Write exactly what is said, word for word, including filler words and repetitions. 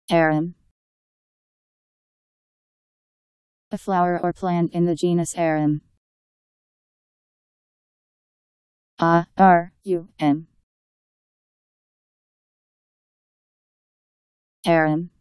Arum. A flower or plant in the genus Arum. A R U M. Arum.